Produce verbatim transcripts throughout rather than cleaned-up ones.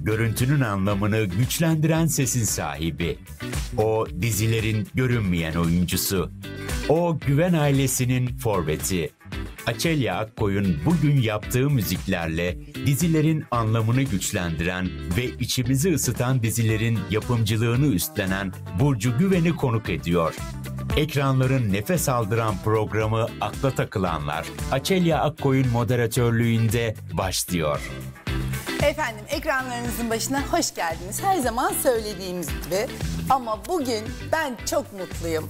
görüntünün anlamını güçlendiren sesin sahibi. O dizilerin görünmeyen oyuncusu. O Güven ailesinin forveti. Açelya Akkoy'un bugün yaptığı müziklerle dizilerin anlamını güçlendiren ve içimizi ısıtan dizilerin yapımcılığını üstlenen Burcu Güven'i konuk ediyor. Ekranların nefes aldıran programı Akla Takılanlar, Açelya Akkoy'un moderatörlüğünde başlıyor. Efendim, ekranlarınızın başına hoş geldiniz. Her zaman söylediğimiz gibi, ama bugün ben çok mutluyum.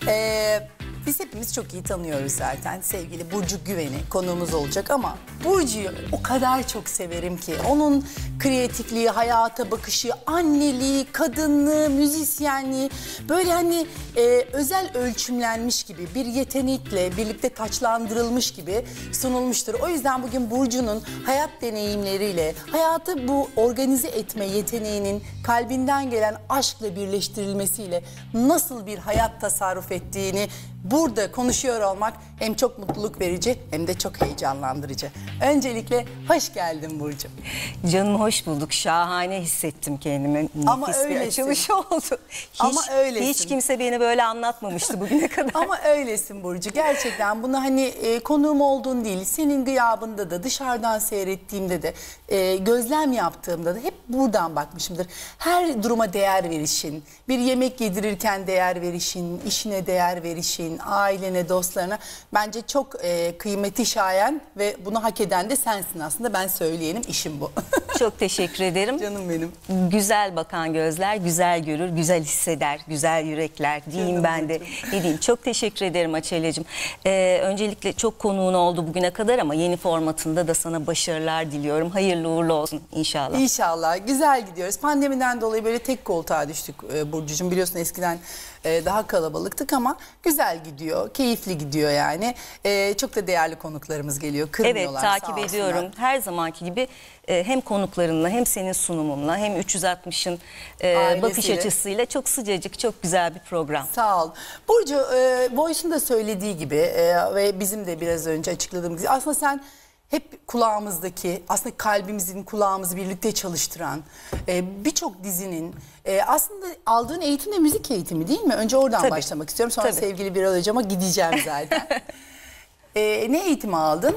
Ee, biz hepimiz çok iyi tanıyoruz zaten. Sevgili Burcu Güven'i konuğumuz olacak, ama Burcu'yu o kadar çok severim ki. Onun kreatifliği, hayata bakışı, anneliği, kadınlığı, müzisyenliği böyle hani e, özel ölçümlenmiş gibi, bir yetenekle birlikte taçlandırılmış gibi sunulmuştur. O yüzden bugün Burcu'nun hayat deneyimleriyle, hayatı bu organize etme yeteneğinin kalbinden gelen aşkla birleştirilmesiyle nasıl bir hayat tasarruf ettiğini burada konuşuyor olmak hem çok mutluluk verici hem de çok heyecanlandırıcı. Öncelikle hoş geldin Burcu. Canım hoş bulduk. Şahane hissettim kendimi. Ama Nefis bir öylesin. açılış oldu. Hiç, Ama öylesin. Hiç kimse beni böyle anlatmamıştı bugüne kadar. Ama öylesin Burcu. Gerçekten bunu hani e, konuğum olduğun değil, senin gıyabında da, dışarıdan seyrettiğimde de, e, gözlem yaptığımda da hep buradan bakmışımdır. Her duruma değer verişin, bir yemek yedirirken değer verişin, işine değer verişin, ailene, dostlarına bence çok e, kıymeti şayan ve bunu hak eden de sensin aslında. Ben söyleyenim, işim bu. Çok teşekkür ederim. Canım benim. Güzel bakan gözler güzel görür, güzel hisseder, güzel yürekler diyeyim. Canım ben de. Ne diyeyim? Çok teşekkür ederim Açelya'cığım. Ee, öncelikle çok konuğun oldu bugüne kadar, ama yeni formatında da sana başarılar diliyorum. Hayırlı uğurlu olsun inşallah. İnşallah. Güzel gidiyoruz. Pandemiden dolayı böyle tek koltuğa düştük e, Burcucuğum. Biliyorsun eskiden e, daha kalabalıktık, ama güzel gidiyor. Keyifli gidiyor yani. E, çok da değerli konuklarımız geliyor. Kırmıyorlar. Evet, takip ediyorum. Her zamanki gibi e, hem konuklarınla hem senin sunumunla hem üç yüz altmışın e, bakış açısıyla çok sıcacık, çok güzel bir program. Sağ ol. Burcu, e, Voice'un da söylediği gibi e, ve bizim de biraz önce açıkladığımız gibi, aslında sen hep kulağımızdaki, aslında kalbimizin, kulağımızı birlikte çalıştıran e, birçok dizinin e, aslında aldığın eğitim de müzik eğitimi değil mi? Önce oradan Tabii. başlamak istiyorum. Sonra Tabii. sevgili Biral Hocam'a gideceğim zaten. e, ne eğitimi aldın?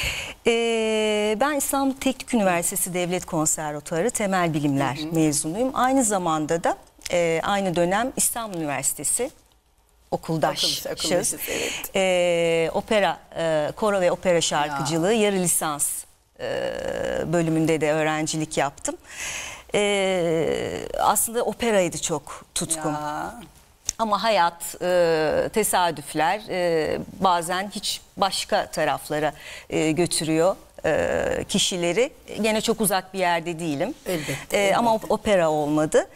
Ee, ben İstanbul Teknik Üniversitesi Devlet Konservatuarı Temel Bilimler hı hı. mezunuyum. Aynı zamanda da e, aynı dönem İstanbul Üniversitesi okuldaşız. Okul, okul evet. ee, opera, e, koro ve opera şarkıcılığı ya. yarı lisans e, bölümünde de öğrencilik yaptım. E, aslında operaydı çok tutkum. Ya. Ama hayat, e, tesadüfler e, bazen hiç başka taraflara e, götürüyor e, kişileri. Gene çok uzak bir yerde değilim. Elbette, e, elbette. Ama opera olmadı.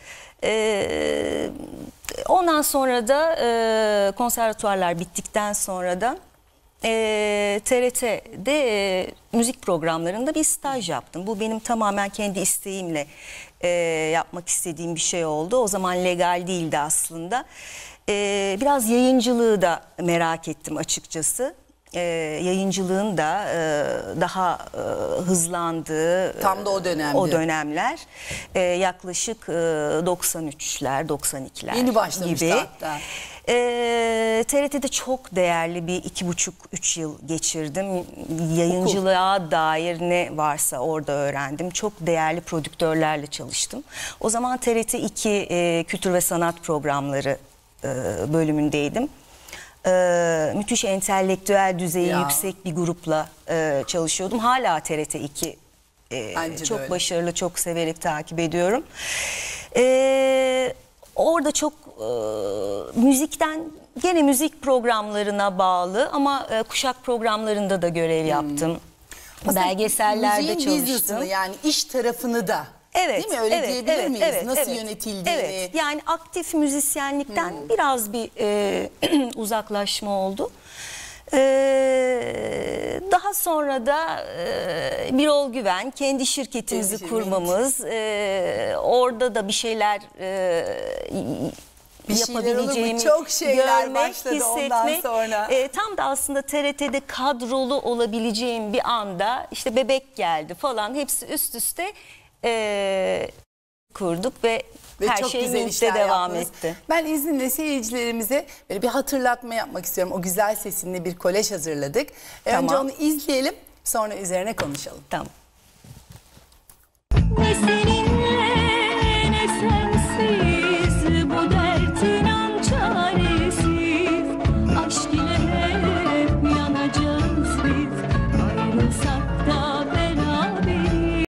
E, ondan sonra da e, konservatuvarlar bittikten sonra da e, T R T'de e, müzik programlarında bir staj yaptım. Bu benim tamamen kendi isteğimle e, yapmak istediğim bir şey oldu. O zaman legal değildi aslında. E, biraz yayıncılığı da merak ettim açıkçası. Ee, yayıncılığın da e, daha e, hızlandığı tam da o dönemde. O dönemler e, yaklaşık e, doksan üçler doksan ikiler yeni başlamıştı gibi. Hatta. E, T R T'de çok değerli bir iki buçuk üç yıl geçirdim. Yayıncılığa Okul. dair ne varsa orada öğrendim. Çok değerli prodüktörlerle çalıştım. O zaman T R T iki e, Kültür ve Sanat Programları e, bölümündeydim. Ee, müthiş entelektüel düzeyi ya. yüksek bir grupla e, çalışıyordum. Hala T R T iki e, çok öyle. başarılı, çok severek takip ediyorum. Ee, orada çok e, müzikten, gene müzik programlarına bağlı ama e, kuşak programlarında da görev yaptım. Hmm. Belgesellerde çalıştım. Yani iş tarafını da. Evet, değil mi? Öyle evet, diyebilir evet, miyiz? evet, Nasıl evet, yönetildiğini? Evet. Yani aktif müzisyenlikten hmm. biraz bir e, uzaklaşma oldu. Ee, daha sonra da e, Birol Güven, kendi şirketimizi kendi kurmamız, e, orada da bir şeyler e, bir yapabileceğimi çok şeyler görmek, başladı hissetmek. Ondan sonra. E, tam da aslında T R T'de kadrolu olabileceğim bir anda işte bebek geldi falan, hepsi üst üste e, kurduk ve, Ve her çok şey güzel Mint'te işler devam yaptınız. etti. Ben izninle seyircilerimize böyle bir hatırlatma yapmak istiyorum. O güzel sesinle bir kolaj hazırladık. Tamam. Önce onu izleyelim, sonra üzerine konuşalım. Tamam. Ne seninle ne sensiz, bu dert inan çaresiz. Aşk ile hep yanacağız biz, ayrılsak da beraberiz.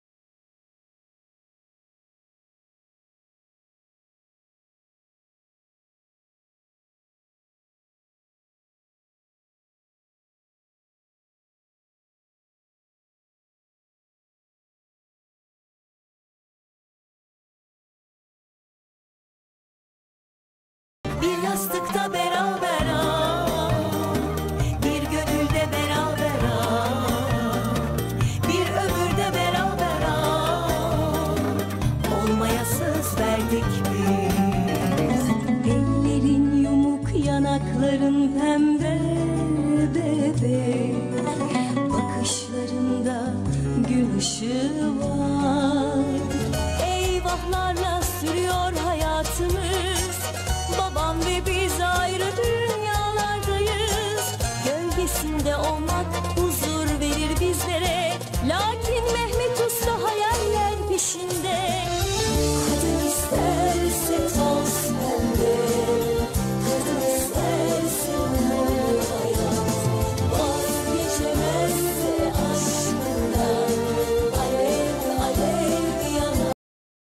Bir yastıkta beraber ah, bir gönülde beraber ah, bir ömürde beraber ah, olmaya söz verdik biz. Ellerin yumuk, yanakların pembe bebek, bakışlarında gün ışığı var. Eyvahlarla sürüyor hayatımız, babam ve biz ayrı dünyalardayız. Gölgesinde olmak huzur verir bizlere, lakin Mehmet Usta hayaller peşinde. Kadın isterse toz pembe, kadın isterse mor hayat, vazgeçemezse aşkından alev alev yanar.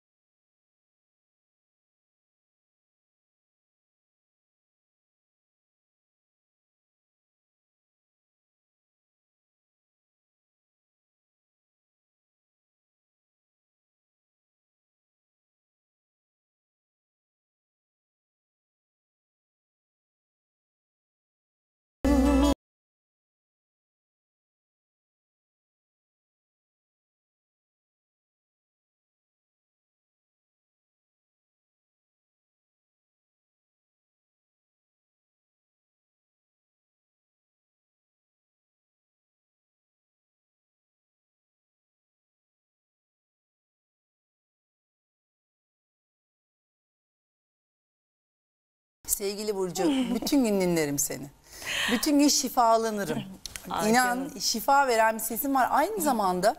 Sevgili Burcu, bütün gün dinlerim seni. Bütün gün şifalanırım. Ay İnan, canım. şifa veren bir sesin var. Aynı zamanda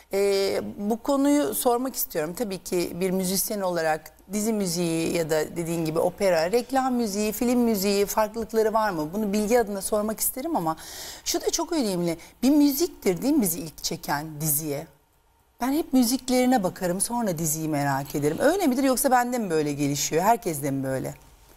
e, bu konuyu sormak istiyorum. Tabii ki bir müzisyen olarak dizi müziği ya da dediğin gibi opera, reklam müziği, film müziği farklılıkları var mı? Bunu bilgi adına sormak isterim ama şu da çok önemli. Bir müziktir değil mi bizi ilk çeken diziye? Ben hep müziklerine bakarım, sonra diziyi merak ederim. Öyle midir, yoksa bende mi böyle gelişiyor? Herkes de mi böyle?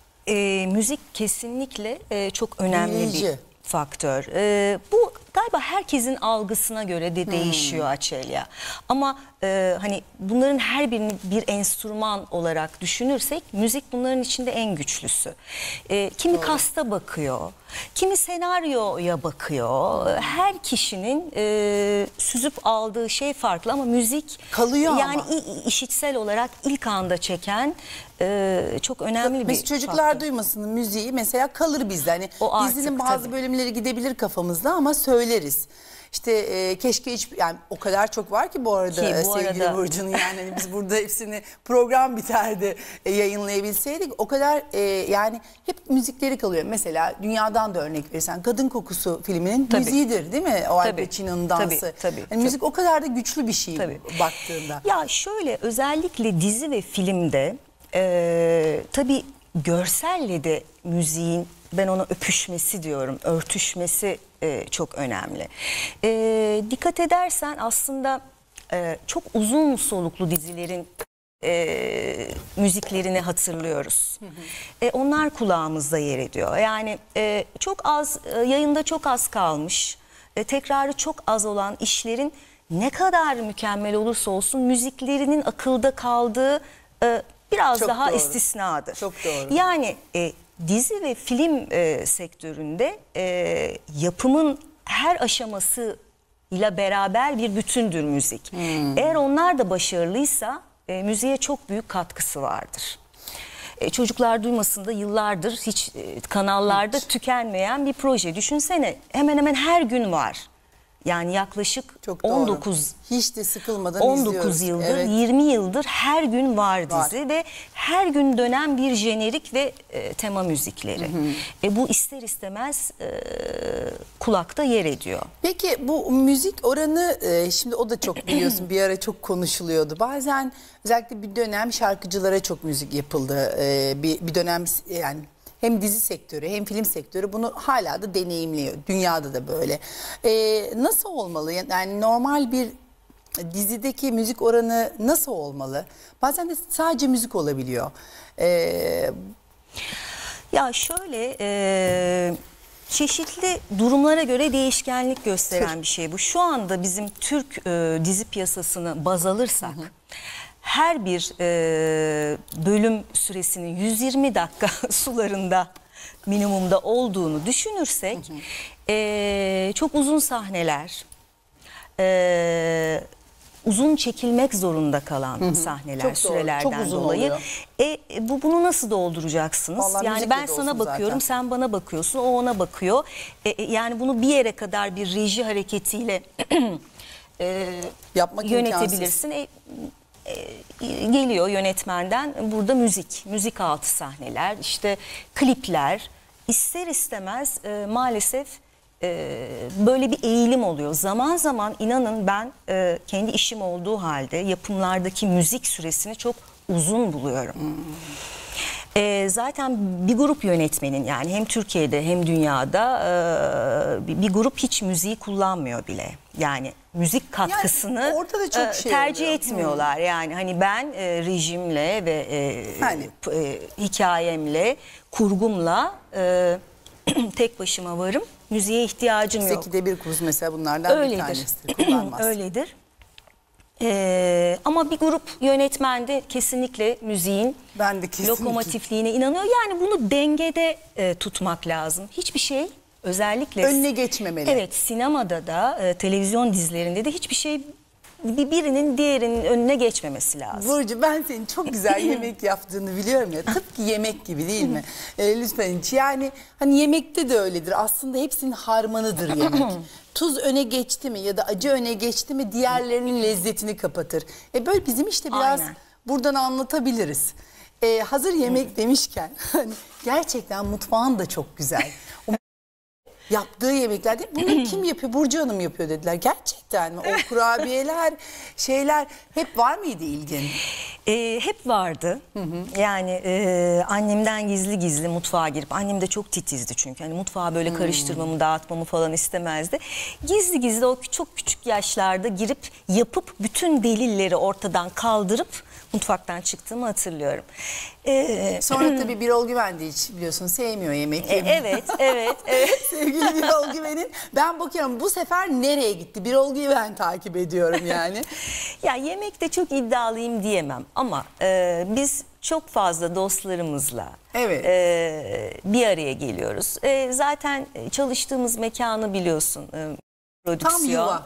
E, müzik kesinlikle e, çok önemli Büyüleyici. bir faktör. E, bu galiba herkesin algısına göre de değişiyor Açelya. Ama e, hani bunların her birini bir enstrüman olarak düşünürsek müzik bunların içinde en güçlüsü. E, kimi kasta bakıyor, kimi senaryoya bakıyor. Her kişinin e, süzüp aldığı şey farklı ama müzik Kalıyor yani ama. i- işitsel olarak ilk anda çeken e, çok önemli bir Biz çocuklar faktör. duymasının müziği mesela kalır bizde. Hani O artık dizinin bazı tabii. bölümleri gidebilir kafamızda ama söyleriz. İşte e, keşke hiç, yani o kadar çok var ki bu arada Ki bu sevgili arada- Burcu'nun, yani hani biz burada hepsini program biterdi e, yayınlayabilseydik. O kadar e, yani hep müzikleri kalıyor. Mesela dünyadan da örnek verirsen Kadın Kokusu filminin Tabii. müziği,dir değil mi? O Al Tabii. Pacino'nun dansı. Tabii, tabii, Yani tabii. müzik o kadar da güçlü bir şey Tabii. baktığında. Ya şöyle, özellikle dizi ve filmde e, tabii görselle de müziğin, ben ona öpüşmesi diyorum, örtüşmesi e, çok önemli. E, dikkat edersen aslında e, çok uzun soluklu dizilerin e, müziklerini hatırlıyoruz. E, onlar kulağımızda yer ediyor. Yani e, çok az e, yayında çok az kalmış, e, tekrarı çok az olan işlerin ne kadar mükemmel olursa olsun müziklerinin akılda kaldığı e, biraz Çok daha doğru. istisnadır. Çok doğru. Yani e, dizi ve film e, sektöründe e, yapımın her aşaması ile beraber bir bütündür müzik. Hmm. Eğer onlar da başarılıysa e, müziğe çok büyük katkısı vardır. E, çocuklar duymasında yıllardır hiç e, kanallarda Hiç. tükenmeyen bir proje. Düşünsene, hemen hemen her gün var. Yani yaklaşık Çok doğru. on dokuz Hiç de sıkılmadan on dokuz izliyoruz. yıldır, Evet. yirmi yıldır her gün var Var. dizi ve her gün dönen bir jenerik ve e, tema müzikleri. E, bu ister istemez e, kulakta yer ediyor. Peki bu müzik oranı e, şimdi o da çok biliyorsun bir ara çok konuşuluyordu. Bazen özellikle bir dönem şarkıcılara çok müzik yapıldı. E, bir, bir dönem yani hem dizi sektörü hem film sektörü bunu hala da deneyimliyor. Dünyada da böyle. E, nasıl olmalı? Yani normal bir dizideki müzik oranı nasıl olmalı? Bazen de sadece müzik olabiliyor. E, Ya şöyle e, çeşitli durumlara göre değişkenlik gösteren bir şey bu. Şu anda bizim Türk e, dizi piyasasını baz alırsak her bir e, bölüm süresinin yüz yirmi dakika sularında minimumda olduğunu düşünürsek e, çok uzun sahneler, e, uzun çekilmek zorunda kalan sahneler Çok doğru, sürelerden çok uzun dolayı. oluyor. E, bu bunu nasıl dolduracaksınız? Vallahi Yani müzikle ben de sana olsun bakıyorum, zaten. sen bana bakıyorsun, o ona bakıyor. E, e, yani bunu bir yere kadar bir reji hareketiyle e, Yapmak yönetebilirsin. E, e, geliyor yönetmenden burada müzik, müzik altı sahneler, işte klipler. İster istemez e, maalesef e, böyle bir eğilim oluyor. Zaman zaman inanın ben e, kendi işim olduğu halde yapımlardaki müzik süresini çok uzun buluyorum. E, zaten bir grup yönetmenin yani hem Türkiye'de hem dünyada e, bir, bir grup hiç müziği kullanmıyor bile. Yani müzik katkısını Yani orada da çok e, şey tercih oluyor. etmiyorlar. Yani hani ben e, rejimle ve e, Yani. e, hikayemle, kurgumla e, tek başıma varım. Müziğe ihtiyacım yok. sekide bir kurs mesela bunlardan bir Öyledir. tanesidir. Kullanmaz. Öyledir. Ee, ama bir grup yönetmen de kesinlikle müziğin Ben de kesinlikle. lokomotifliğine inanıyor. Yani bunu dengede e, tutmak lazım. Hiçbir şey özellikle... Önüne geçmemeli. Evet, sinemada da e, televizyon dizilerinde de hiçbir şey bir- birinin diğerinin önüne geçmemesi lazım. Burcu ben senin çok güzel yemek yaptığını biliyorum ya. Tıpkı yemek gibi değil mi? Ee, lütfen hiç. Yani hani yemekte de öyledir. Aslında hepsinin harmanıdır yemek. Tuz öne geçti mi ya da acı öne geçti mi diğerlerinin lezzetini kapatır. E böyle bizim işte biraz Aynen. buradan anlatabiliriz. Ee, hazır yemek demişken hani gerçekten mutfağın da çok güzel. O yaptığı yemekler değil. Bunu kim yapıyor? Burcu Hanım yapıyor dediler. Gerçekten mi? O kurabiyeler, şeyler hep var mıydı ilgin? E, hep vardı. Yani e, annemden gizli gizli mutfağa girip, annem de çok titizdi çünkü. Hani mutfağa böyle karıştırmamı, dağıtmamı falan istemezdi. Gizli gizli o çok küçük yaşlarda girip yapıp bütün delilleri ortadan kaldırıp mutfaktan çıktığımı hatırlıyorum. E, Sonra tabii Birol Güven de hiç biliyorsun sevmiyor yemek e, yemeyi. evet, evet, evet. Sevgili Birol Güven'in ben bakıyorum bu sefer nereye gitti? Birol Güven takip ediyorum yani. Ya yemekte çok iddialıyım diyemem ama e, biz çok fazla dostlarımızla Evet. e, bir araya geliyoruz. E, zaten çalıştığımız mekanı biliyorsun. E, prodüksiyon. yuva.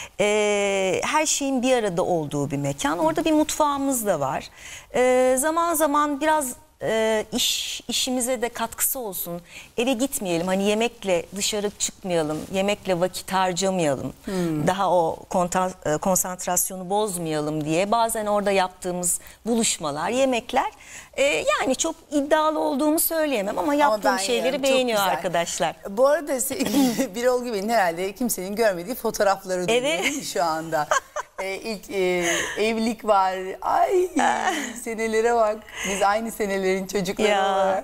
E, her şeyin bir arada olduğu bir mekan. Orada bir mutfağımız da var. E, zaman zaman biraz e, iş işimize de katkısı olsun. Eve gitmeyelim. Hani yemekle dışarı çıkmayalım. Yemekle vakit harcamayalım. Daha o konta- e, konsantrasyonu bozmayalım diye bazen orada yaptığımız buluşmalar, yemekler e, yani çok iddialı olduğumu söyleyemem ama yaptığım ben şeyleri yerim, çok beğeniyor güzel. arkadaşlar. Bu arada sevgili Birol Güven'in herhalde kimsenin görmediği fotoğrafları dönüyor Evet. değil mi şu anda? Ee, ilk e, evlilik var. Ay senelere bak. Biz aynı senelerin çocukları Ya. olarak.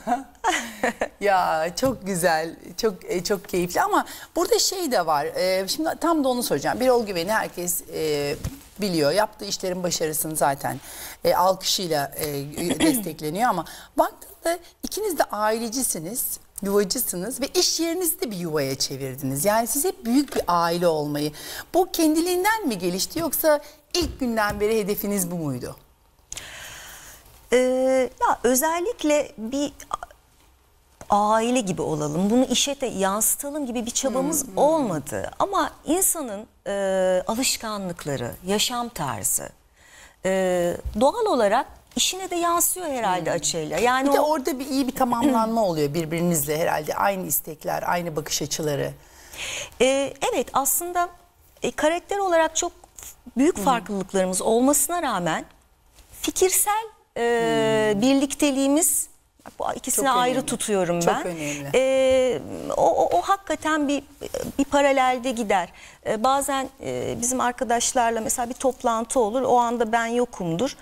Ya çok güzel, çok e, çok keyifli ama burada şey de var. E, şimdi tam da onu soracağım. Birol Güven'i herkes e, biliyor. Yaptığı işlerin başarısını zaten e, alkışıyla e, destekleniyor ama baktığında ikiniz de ailecisiniz. Yuvacısınız ve iş yerinizi de bir yuvaya çevirdiniz. Yani siz hep büyük bir aile olmayı. Bu kendiliğinden mi gelişti yoksa ilk günden beri hedefiniz bu muydu? Ee, ya özellikle bir aile gibi olalım, bunu işe de yansıtalım gibi bir çabamız olmadı. Ama insanın e, alışkanlıkları, yaşam tarzı e, doğal olarak işine de yansıyor herhalde Açelya. Yani Bir de o- orada bir iyi bir tamamlanma oluyor birbirinizle herhalde. Aynı istekler, aynı bakış açıları. Ee, evet aslında e, karakter olarak çok büyük farklılıklarımız olmasına rağmen fikirsel e, birlikteliğimiz, bu ikisini Çok ayrı önemli. tutuyorum Çok ben. önemli. Ee, o, o, o hakikaten bir bir paralelde gider. Ee, bazen e, bizim arkadaşlarla mesela bir toplantı olur, o anda ben yokumdur.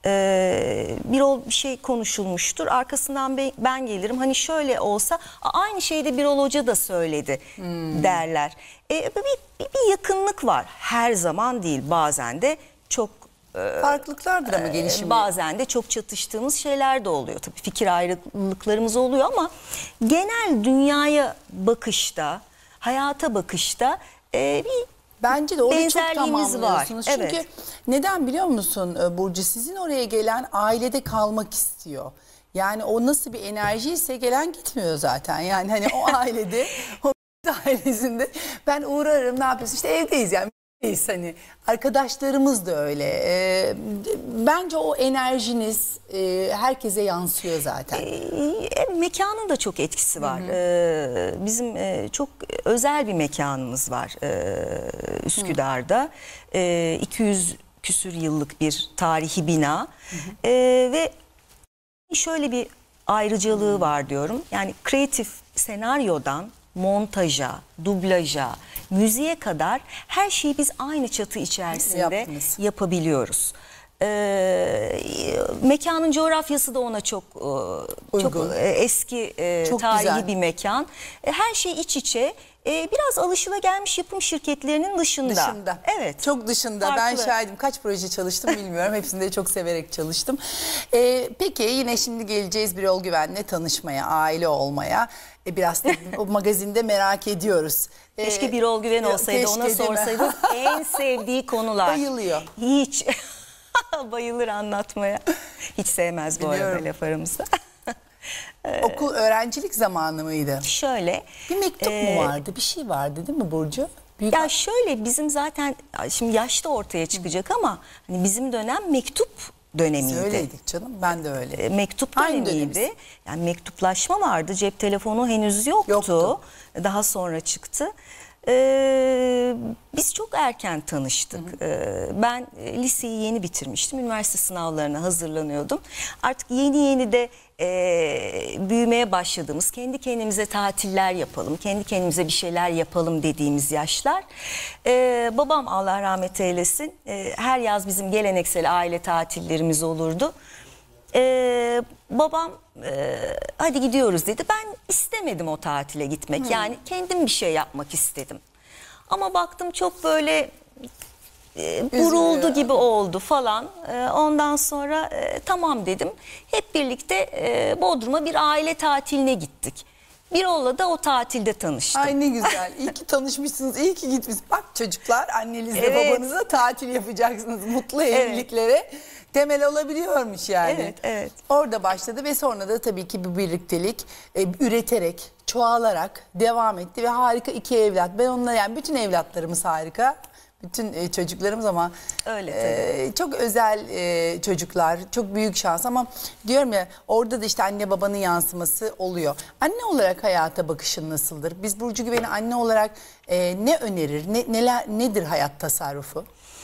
Ee, bir ol bir şey konuşulmuştur. Arkasından ben, ben gelirim. Hani şöyle olsa aynı şeyi de Birol Hoca da söyledi Hmm. derler. Ee, bir, bir, bir yakınlık var. Her zaman değil. Bazen de çok Farklılıklardır ama gelişim. bazen de çok çatıştığımız şeyler de oluyor. Tabii fikir ayrılıklarımız oluyor ama genel dünyaya bakışta, hayata bakışta e, bir Bence de orada çok benzerliğimiz var. tamamlıyorsunuz. Çünkü Evet. neden biliyor musun e, Burcu? Sizin oraya gelen ailede kalmak istiyor. Yani o nasıl bir enerjiyse gelen gitmiyor zaten. Yani hani o ailede, o ailesinde ben uğrarım, ne yapıyorsun? İşte evdeyiz yani. Hani arkadaşlarımız da öyle. E, bence o enerjiniz e, herkese yansıyor zaten. E, mekanın da çok etkisi var. E, bizim e, çok özel bir mekanımız var e, Üsküdar'da. E, iki yüz küsür yıllık bir tarihi bina. E, ve şöyle bir ayrıcalığı var diyorum. Yani kreatif senaryodan montaja, dublaja, müziğe kadar her şeyi biz aynı çatı içerisinde Yaptınız. yapabiliyoruz. Ee, mekanın coğrafyası da ona çok e, çok Uygun. e, eski e, Çok tarihi güzel. bir mekan. E, her şey iç içe. E, biraz alışılagelmiş yapım şirketlerinin dışında. Dışında. Evet. Çok dışında. Ben Farklı. şahidim. Kaç proje çalıştım bilmiyorum. Hepsinde çok severek çalıştım. Ee, peki yine şimdi geleceğiz Birol Güven'le tanışmaya, aile olmaya. Ee, biraz da o magazinde merak ediyoruz. Ee, Keşke Birol Güven olsaydı, keşke ona değil mi? sorsaydınız. En sevdiği konular. Bayılıyor. Hiç. Bayılır anlatmaya. Hiç sevmez bu Biliyorum. arada laf aramızda. Okul öğrencilik zamanı mıydı? Şöyle. Bir mektup e, mu vardı? Bir şey vardı değil mi Burcu? Büyük Ya şöyle bizim zaten şimdi yaşta ortaya çıkacak ama hani bizim dönem mektup dönemiydi. Öyleydik canım. Ben de öyle. E, Mektup Aynı dönemiydi. dönemiz. Yani mektuplaşma vardı. Cep telefonu henüz yoktu. Yoktu. Daha sonra çıktı. Ee, biz çok erken tanıştık. Ee, ben e, liseyi yeni bitirmiştim. Üniversite sınavlarına hazırlanıyordum. Artık yeni yeni de e, büyümeye başladığımız, kendi kendimize tatiller yapalım, kendi kendimize bir şeyler yapalım dediğimiz yaşlar. Ee, babam Allah rahmet eylesin, e, her yaz bizim geleneksel aile tatillerimiz olurdu. Ee, babam e, hadi gidiyoruz dedi. Ben istemedim o tatile gitmek. Yani kendim bir şey yapmak istedim. Ama baktım çok böyle e, buruldu Üzülüyor. gibi oldu falan. E, ondan sonra e, tamam dedim. Hep birlikte e, Bodrum'a bir aile tatiline gittik. Birol'la da o tatilde tanıştım. Ay ne güzel. İyi ki tanışmışsınız. İyi ki gitmişsiniz. Bak çocuklar, annenizle Evet. babanızla tatil yapacaksınız. Mutlu evliliklere temel olabiliyormuş yani. Evet, evet. Orada başladı ve sonra da tabii ki bir birliktelik e, üreterek, çoğalarak devam etti ve harika iki evlat. Ben onunla yani bütün evlatlarımız harika. Bütün e, çocuklarımız ama Öyle e, çok özel e, çocuklar, çok büyük şans ama diyorum ya orada da işte anne babanın yansıması oluyor. Anne olarak hayata bakışın nasıldır? Biz Burcu Güven'e anne olarak e, ne önerir? Ne, neler nedir hayat tasarrufu?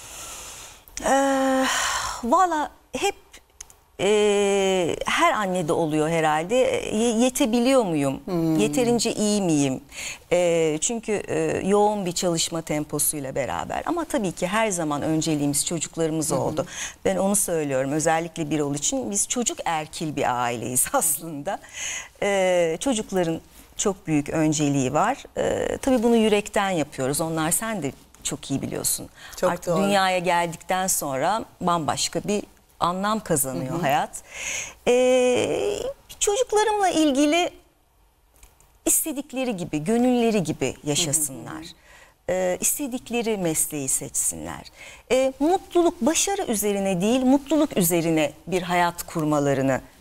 Ee, Valla hep e, her annede oluyor herhalde. Ye- yetebiliyor muyum? Yeterince iyi miyim? E, çünkü e, yoğun bir çalışma temposuyla beraber. Ama tabii ki her zaman önceliğimiz çocuklarımız oldu. Ben onu söylüyorum. Özellikle Birol için biz çocuk erkil bir aileyiz aslında. E, çocukların çok büyük önceliği var. E, tabii bunu yürekten yapıyoruz. Onlar sen de çok iyi biliyorsun. Çok Artık doğru. dünyaya geldikten sonra bambaşka bir anlam kazanıyor hayat. Ee, çocuklarımla ilgili istedikleri gibi, gönülleri gibi yaşasınlar. Ee, istedikleri mesleği seçsinler. Ee, mutluluk, başarı üzerine değil, mutluluk üzerine bir hayat kurmalarını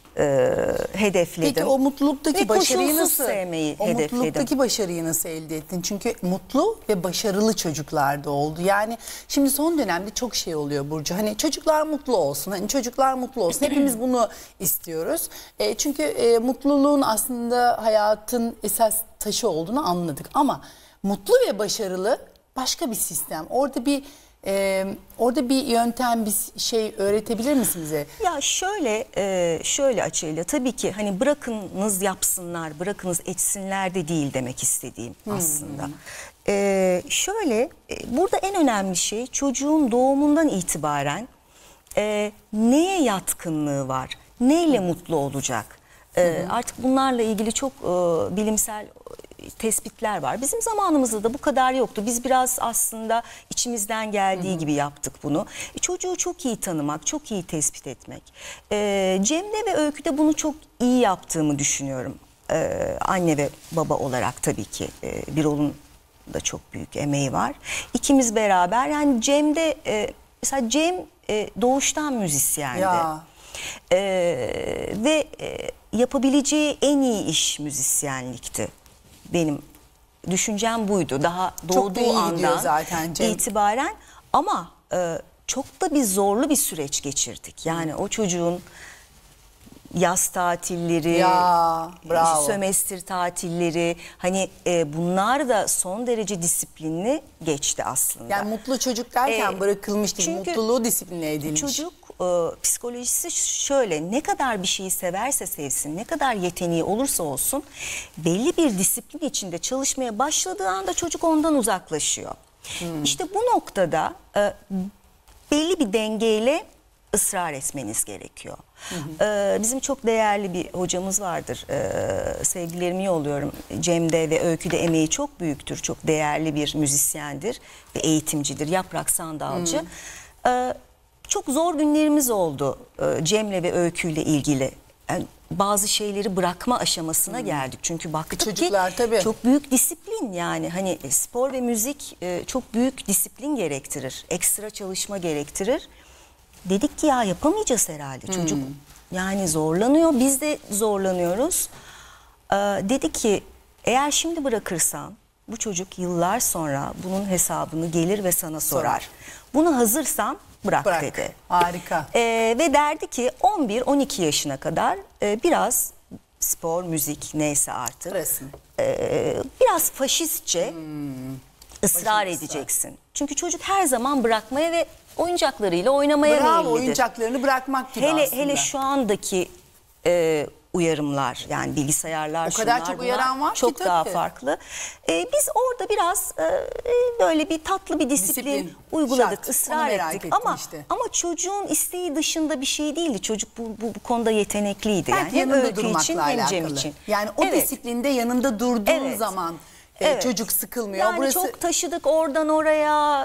e, hedefledim. Peki o mutluluktaki Ve başarıyı koşulsuz nasıl sevmeyi o hedefledim. mutluluktaki başarıyı nasıl elde ettin? Çünkü mutlu ve başarılı çocuklar da oldu. Yani şimdi son dönemde çok şey oluyor Burcu. Hani çocuklar mutlu olsun. Hani çocuklar mutlu olsun. Hepimiz bunu istiyoruz. E, çünkü e, mutluluğun aslında hayatın esas taşı olduğunu anladık. Ama mutlu ve başarılı başka bir sistem. Orada bir e, orada bir yöntem, bir şey öğretebilir misin bize? Ya şöyle e, şöyle açıyla tabii ki hani bırakınız yapsınlar, bırakınız etsinler de değil demek istediğim aslında. E, şöyle e, burada en önemli şey çocuğun doğumundan itibaren e, neye yatkınlığı var, neyle mutlu olacak. E, artık bunlarla ilgili çok e, bilimsel tespitler var. Bizim zamanımızda da bu kadar yoktu. Biz biraz aslında içimizden geldiği gibi yaptık bunu. E, çocuğu çok iyi tanımak, çok iyi tespit etmek. E, Cem'de ve Öykü'de bunu çok iyi yaptığımı düşünüyorum. E, anne ve baba olarak tabii ki e, Birol'un da çok büyük emeği var. İkimiz beraber yani Cem'de e, mesela Cem e, doğuştan müzisyendi. Ya. E, ve e, yapabileceği en iyi iş müzisyenlikti. Benim düşüncem buydu. Daha Çok da doğduğu iyi gidiyor andan zaten Cem. itibaren bir çok da bir zorlu bir süreç geçirdik. Yani o çocuğun yaz tatilleri, Ya, bravo. sömestr tatilleri hani e, bunlar da son derece disiplinli geçti aslında. Yani mutlu çocuk derken Ee, bırakılmış değil, çünkü mutluluğu disipline edilmiş. Çocuk e, psikolojisi şöyle, ne kadar bir şeyi severse sevsin, ne kadar yeteneği olursa olsun belli bir disiplin içinde çalışmaya başladığı anda çocuk ondan uzaklaşıyor. İşte bu noktada e, belli bir dengeyle ısrar etmeniz gerekiyor. Hı hı. Ee, bizim çok değerli bir hocamız vardır. Ee, sevgilerimi yolluyorum. Cem'de ve Öykü'de emeği çok büyüktür. Çok değerli bir müzisyendir ve eğitimcidir. Yaprak Sandalcı. Hı. Ee, çok zor günlerimiz oldu e, Cem'le ve Öykü'yle ilgili. Yani bazı şeyleri bırakma aşamasına hmm. geldik. Çünkü baktık Çocuklar, ki tabii. çok büyük disiplin, yani hani spor ve müzik e, çok büyük disiplin gerektirir. Ekstra çalışma gerektirir. Dedik ki ya yapamayacağız herhalde. Hmm. Çocuk yani zorlanıyor, biz de zorlanıyoruz. Ee, dedi ki eğer şimdi bırakırsan bu çocuk yıllar sonra bunun hesabını gelir ve sana sorar. sorar. Buna hazırsan bırak, bırak dedi. Harika. Ee, ve derdi ki on bir on iki yaşına kadar e, biraz spor, müzik neyse artık. E, biraz faşistçe hmm. ısrar Faşist edeceksin. Var. Çünkü çocuk her zaman bırakmaya ve oyuncaklarıyla oynamaya Bravo, meyillidir. Oyuncaklarını bırakmak gibi hele, aslında. Hele şu andaki e, uyarımlar, yani bilgisayarlar, o kadar şunlar, çok uyaran var çok ki daha tabii. farklı. E, biz orada biraz e, böyle bir tatlı bir disiplin, disiplin uyguladık, şart. ısrar ettik. Ama işte. ama çocuğun isteği dışında bir şey değildi. Çocuk bu, bu, bu konuda yetenekliydi. Belki yani hem Öykü için hem Cem için. Yani o evet. disiplinde yanında durduğun evet. zaman Evet. çocuk sıkılmıyor. Yani Burası... çok taşıdık oradan oraya,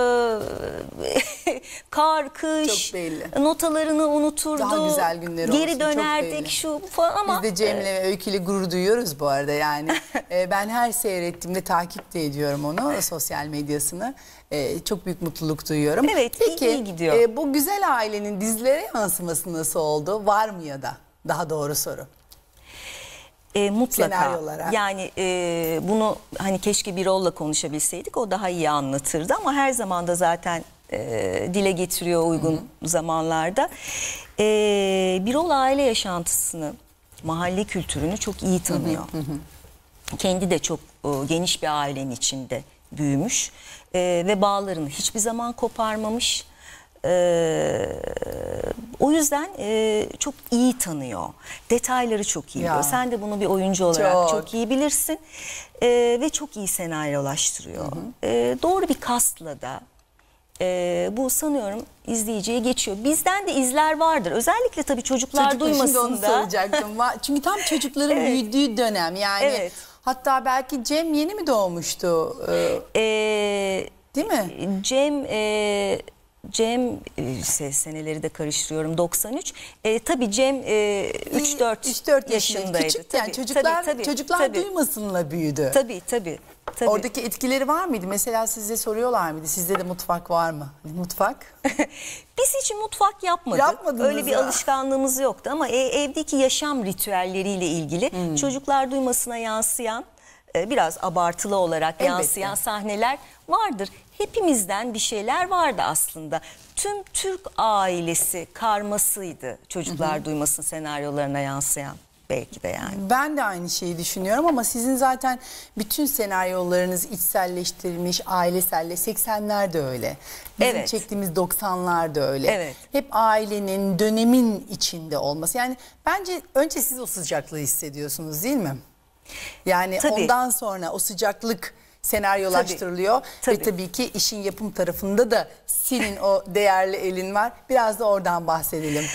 e, kar, kış, çok belli. notalarını unuturdu. Daha güzel günleri Geri olsun, dönerdik şu falan ama. Biz de Cem'le ve Öykü'yle gurur duyuyoruz bu arada yani. e, ben her seyrettiğimde takip de ediyorum onu, sosyal medyasını. E, çok büyük mutluluk duyuyorum. Evet, Peki, iyi gidiyor. E, bu güzel ailenin dizilere yansıması nasıl oldu? Var mı ya da? Daha doğru soru. E, mutlaka. Yani e, bunu hani keşke Birol'la konuşabilseydik, o daha iyi anlatırdı ama her zaman da zaten e, dile getiriyor uygun hı hı. zamanlarda. E, Birol aile yaşantısını, mahalle kültürünü çok iyi tanıyor. Hı hı hı. Kendi de çok e, geniş bir ailenin içinde büyümüş e, ve bağlarını hiçbir zaman koparmamış. Ee, o yüzden e, çok iyi tanıyor. Detayları çok iyi biliyor. Ya. Sen de bunu bir oyuncu olarak çok, çok iyi bilirsin. Ee, ve çok iyi senaryolaştırıyor. Hı hı. Ee, doğru bir kastla da e, bu sanıyorum izleyiciye geçiyor. Bizden de izler vardır. Özellikle tabii çocuklar Çocuklar duymasın onu da. soracaktım. Çünkü tam çocukların evet. büyüdüğü dönem yani. Evet. Hatta belki Cem yeni mi doğmuştu? Ee, ee, değil mi? Cem... E, Cem e, seneleri de karıştırıyorum, doksan üç. E, tabii Cem e, üç dört yaşındaydı. Küçük yani tabii, çocuklar, tabii, çocuklar tabii. duymasınla büyüdü. Tabii tabii. Tabii. Oradaki etkileri var mıydı? Mesela size soruyorlar mıydı? Sizde de mutfak var mı? Hani mutfak? Biz hiç mutfak yapmadık. Yapmadınız Öyle bir ya. alışkanlığımız yoktu ama e- evdeki yaşam ritüelleriyle ilgili Hmm. çocuklar duymasına yansıyan, e, biraz abartılı olarak Elbette. yansıyan sahneler vardır. Hepimizden bir şeyler vardı aslında. Tüm Türk ailesi karmasıydı çocuklar duymasın senaryolarına yansıyan. Belki de yani. Ben de aynı şeyi düşünüyorum ama sizin zaten bütün senaryolarınız içselleştirilmiş, aileselle. seksenler de öyle. Bizim Evet. çektiğimiz doksanlar da öyle. Evet. Hep ailenin, dönemin içinde olması. Yani bence önce siz o sıcaklığı hissediyorsunuz değil mi? Yani Tabii. ondan sonra o sıcaklık senaryolaştırılıyor. Tabii. Ve tabii ki işin yapım tarafında da senin o değerli elin var. Biraz da oradan bahsedelim.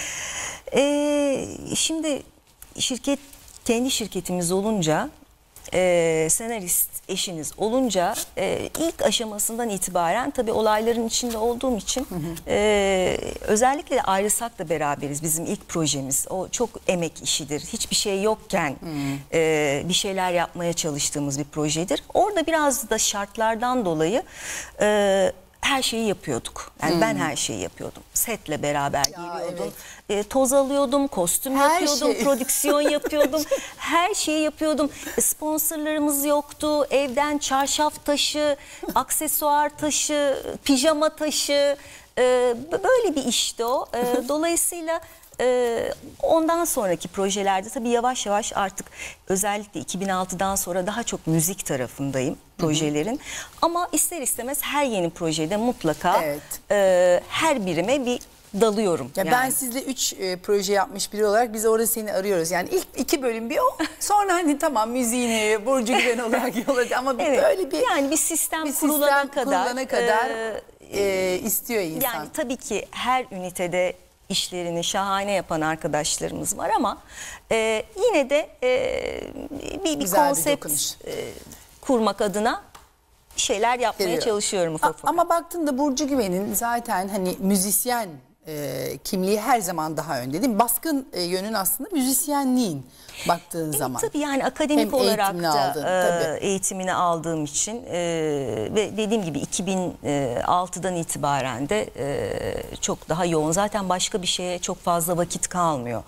Ee, şimdi şirket, kendi şirketimiz olunca, e, senarist eşiniz olunca e, ilk aşamasından itibaren tabii olayların içinde olduğum için e, özellikle de ayrılsak da beraberiz. Bizim ilk projemiz o çok emek işidir. Hiçbir şey yokken e, bir şeyler yapmaya çalıştığımız bir projedir. Orada biraz da şartlardan dolayı e, her şeyi yapıyorduk. Yani ben her şeyi yapıyordum. Setle beraber geliyordum. E, toz alıyordum, kostüm Her yapıyordum, şey. prodüksiyon yapıyordum. Her şeyi yapıyordum. E, sponsorlarımız yoktu. Evden çarşaf taşı, aksesuar taşı, pijama taşı. E, böyle bir işti o. E, dolayısıyla e, ondan sonraki projelerde tabii yavaş yavaş artık özellikle iki bin altıdan sonra daha çok müzik tarafındayım projelerin. Ama ister istemez her yeni projede mutlaka Evet. e, her birime bir dalıyorum. Ya yani. Ben sizle üç e, proje yapmış biri olarak biz orada seni arıyoruz. Yani ilk iki bölüm bir o. Sonra hani tamam müziğini Burcu Güven olarak yolladı ama bir Evet, böyle bir yani bir sistem bir kurulana sistem kadar, kurulana kadar e, e, istiyor insan. Yani tabii ki her ünitede işlerini şahane yapan arkadaşlarımız var ama e, yine de e, bir, bir Güzel bir konsept dokunuş. e, kurmak adına bir şeyler yapmaya Geliyor. çalışıyorum ufak A- ufak. Ama baktığında Burcu Güven'in zaten hani müzisyen e, kimliği her zaman daha önde değil mi? Baskın e, yönün aslında müzisyenliğin baktığın Evet, zaman. tabii yani akademik Hem olarak eğitimini da aldın, e, tabii. eğitimini aldığım için e, ve dediğim gibi iki bin altıdan itibaren de e, çok daha yoğun. Zaten başka bir şeye çok fazla vakit kalmıyor.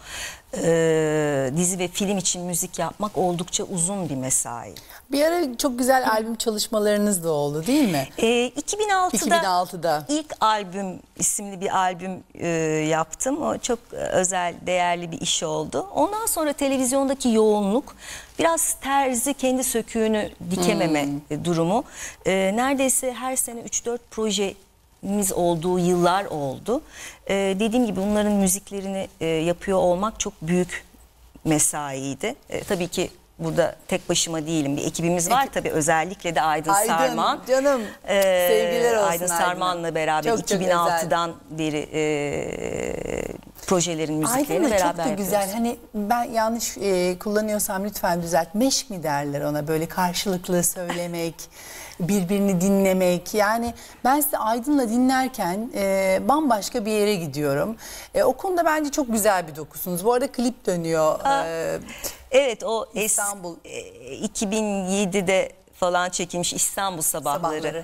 E, dizi ve film için müzik yapmak oldukça uzun bir mesai. Bir ara çok güzel albüm çalışmalarınız da oldu değil mi? E, iki bin altıda, iki bin altıda. ilk albüm isimli bir albüm e, yaptım. O çok özel, değerli bir iş oldu. Ondan sonra televizyondaki yoğunluk, biraz terzi kendi söküğünü dikememe Hmm. durumu. E, neredeyse her sene üç dört projemiz olduğu yıllar oldu. E, dediğim gibi bunların müziklerini e, yapıyor olmak çok büyük mesaiydi. E, tabii ki burada tek başıma değilim. Bir ekibimiz var tabii, özellikle de Aydın, Aydın, Sarman. canım. Ee, Sevgiler olsun Aydın Aydın'a. Sarman'la beraber Çok çok iki bin altıdan beri e, projelerin müziklerini Aydın'la beraber çok da güzel. yapıyoruz. Hani ben yanlış e, kullanıyorsam lütfen düzelt. Meşk mi derler ona, böyle karşılıklı söylemek, birbirini dinlemek. Yani ben size Aydın'la dinlerken e, bambaşka bir yere gidiyorum. E, o konuda bence çok güzel bir dokusunuz. Bu arada klip dönüyor. E, Evet, o İstanbul. es, e, iki bin yedide falan çekilmiş İstanbul Sabahları, Sabahları.